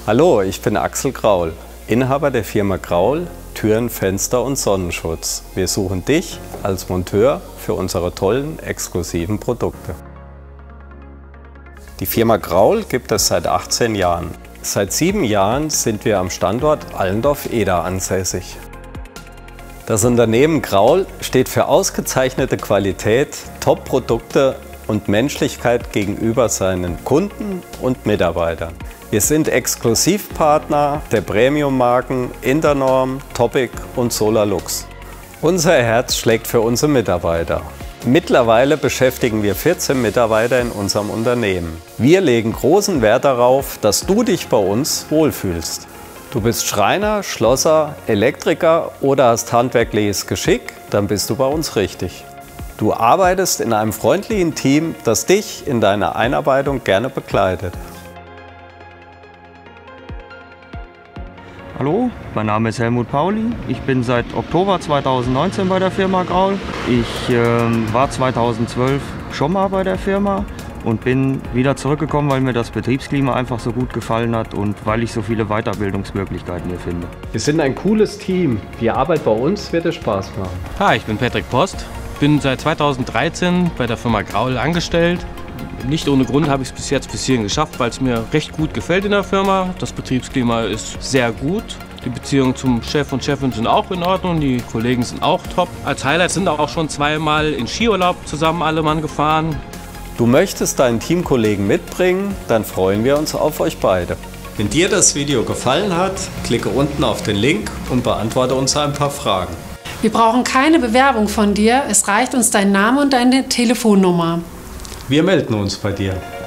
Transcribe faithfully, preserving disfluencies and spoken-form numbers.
Hallo, ich bin Axel Graul, Inhaber der Firma Graul, Türen, Fenster und Sonnenschutz. Wir suchen dich als Monteur für unsere tollen, exklusiven Produkte. Die Firma Graul gibt es seit achtzehn Jahren. Seit sieben Jahren sind wir am Standort Allendorf-Eder ansässig. Das Unternehmen Graul steht für ausgezeichnete Qualität, Top-Produkte und Menschlichkeit gegenüber seinen Kunden und Mitarbeitern. Wir sind Exklusivpartner der Premium-Marken Internorm, Topic und Solarlux. Unser Herz schlägt für unsere Mitarbeiter. Mittlerweile beschäftigen wir vierzehn Mitarbeiter in unserem Unternehmen. Wir legen großen Wert darauf, dass du dich bei uns wohlfühlst. Du bist Schreiner, Schlosser, Elektriker oder hast handwerkliches Geschick, dann bist du bei uns richtig. Du arbeitest in einem freundlichen Team, das dich in deiner Einarbeitung gerne begleitet. Hallo, mein Name ist Helmut Pauli. Ich bin seit Oktober zweitausendneunzehn bei der Firma Graul. Ich äh, war zweitausendzwölf schon mal bei der Firma und bin wieder zurückgekommen, weil mir das Betriebsklima einfach so gut gefallen hat und weil ich so viele Weiterbildungsmöglichkeiten hier finde. Wir sind ein cooles Team. Die Arbeit bei uns wird dir Spaß machen. Hi, ich bin Patrick Post. Bin seit zweitausenddreizehn bei der Firma Graul angestellt. Nicht ohne Grund habe ich es bis jetzt bis hierhin geschafft, weil es mir recht gut gefällt in der Firma. Das Betriebsklima ist sehr gut. Die Beziehungen zum Chef und Chefin sind auch in Ordnung, die Kollegen sind auch top. Als Highlight sind auch schon zweimal in Skiurlaub zusammen alle Mann gefahren. Du möchtest deinen Teamkollegen mitbringen, dann freuen wir uns auf euch beide. Wenn dir das Video gefallen hat, klicke unten auf den Link und beantworte uns ein paar Fragen. Wir brauchen keine Bewerbung von dir, es reicht uns dein Name und deine Telefonnummer. Wir melden uns bei dir.